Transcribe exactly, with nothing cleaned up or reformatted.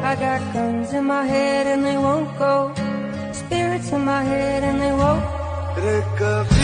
I got guns in my head and they won't go. Spirits in my head and they won't.